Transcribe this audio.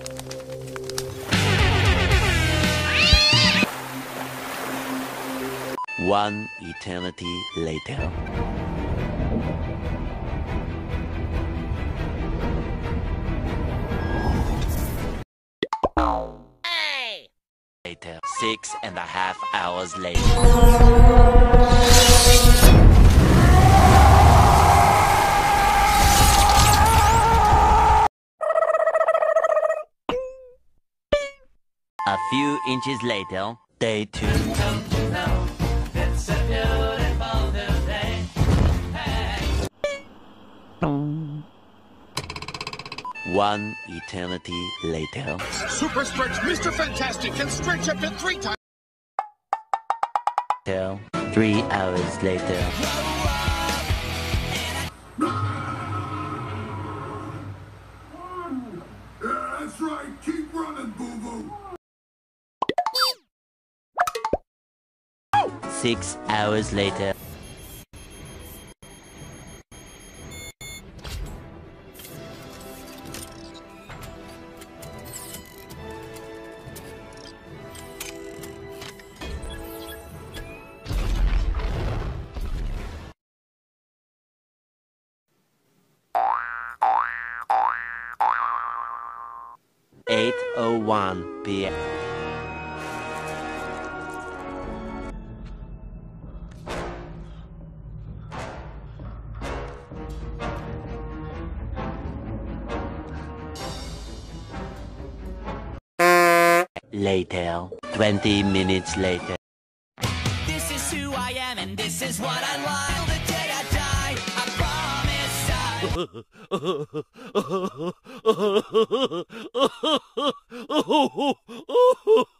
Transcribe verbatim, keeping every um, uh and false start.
One eternity later. Hey! Later, six and a half hours later. A few inches later, day two. It's a beautiful new day. Hey. One eternity later. Super Stretch Mister Fantastic can stretch up to three times. Three hours later. That's right, keep running, boo-boo. Six hours later. eight oh one p m Later, twenty minutes later. This is who I am and this is what I like. Till the day I die, I promise I...